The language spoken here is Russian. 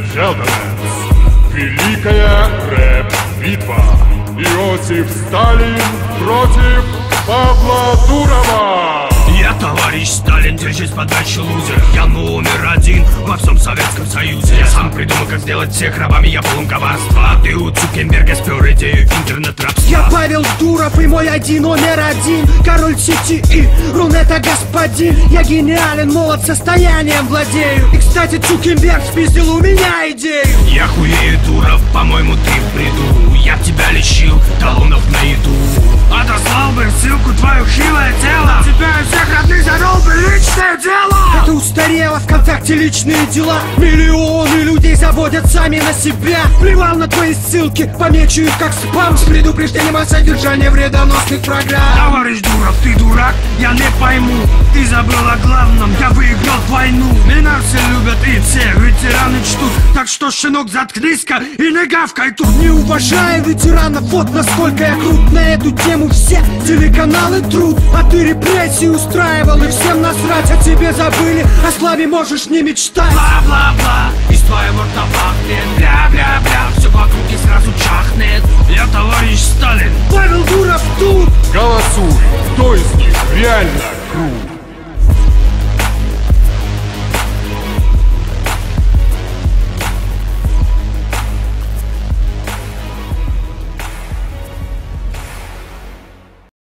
gentlemen, великая рэп-битва. Иосиф Сталин против Павла Дурова. Я товарищ Сталин, держись подальше, лузер. Я номер один во всем Советском Союзе. Я сам придумал, как сделать всех рабами, я полон коварства. А ты у Цукерберга спер идею интернет-рабства. Я Павел Дуров и мой ID номер один. Король сети и Рунета господин. Я гениален, молод, состоянием владею. И, кстати, Цукерберг спиздил у меня идею. Я хуею, Дуров, по-моему, ты в бреду. Я тебя лечил, талонов на еду. Отослал бы ссылку твое хилое тело. Тебя и всех родных завел бы личное дело. Это устарело, ВКонтакте личные дела. Миллионы людей заводят сами на себя. Плевал на твои ссылки, помечу их как спам. С предупреждением о содержании вредоносных программ. Товарищ Дуров, ты дурак? Я не пойму. Ты забыл о главном, я выиграл войну. Меня все любят и все ветераны чтут. Так что, щенок, заткнись-ка и не гавкай тут. Не уважаю ветеранов, вот насколько я крут. На эту тему все телеканалы труд. А ты репрессии устраивал и всем насрать. О тебе забыли, о славе можешь не мечтать. Бла-бла-бла, из твоего рта